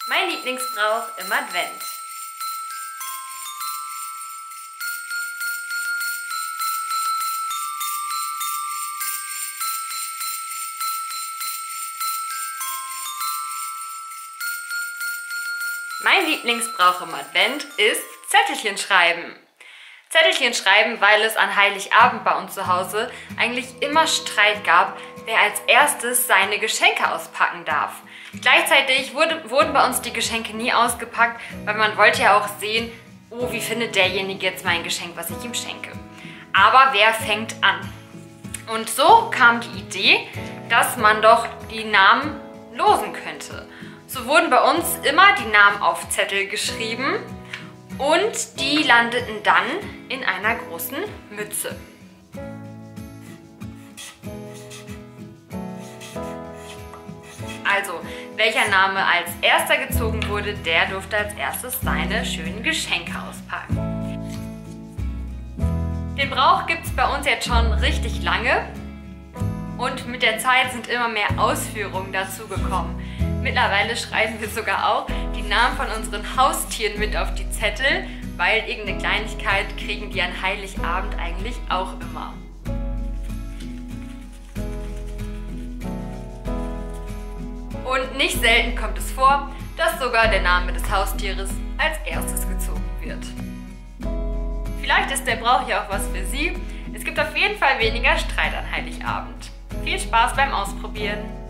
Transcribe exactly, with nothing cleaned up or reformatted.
Mein Lieblingsbrauch im Advent. Mein Lieblingsbrauch im Advent ist Zettelchen schreiben. Zettelchen schreiben, weil es an Heiligabend bei uns zu Hause eigentlich immer Streit gab, wer als erstes seine Geschenke auspacken darf. Gleichzeitig wurde, wurden bei uns die Geschenke nie ausgepackt, weil man wollte ja auch sehen, oh, wie findet derjenige jetzt mein Geschenk, was ich ihm schenke. Aber wer fängt an? Und so kam die Idee, dass man doch die Namen losen könnte. So wurden bei uns immer die Namen auf Zettel geschrieben und die landeten dann in einer großen Mütze. Also, welcher Name als erster gezogen wurde, der durfte als erstes seine schönen Geschenke auspacken. Den Brauch gibt es bei uns jetzt schon richtig lange und mit der Zeit sind immer mehr Ausführungen dazugekommen. Mittlerweile schreiben wir sogar auch die Namen von unseren Haustieren mit auf die Zettel, weil irgendeine Kleinigkeit kriegen die an Heiligabend eigentlich auch immer. Und nicht selten kommt es vor, dass sogar der Name des Haustieres als erstes gezogen wird. Vielleicht ist der Brauch ja auch was für Sie. Es gibt auf jeden Fall weniger Streit an Heiligabend. Viel Spaß beim Ausprobieren!